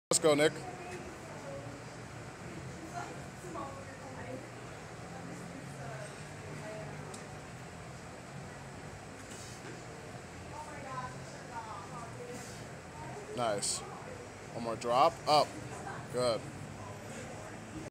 Let's go, Nick. Nice. One more drop. Up. Good.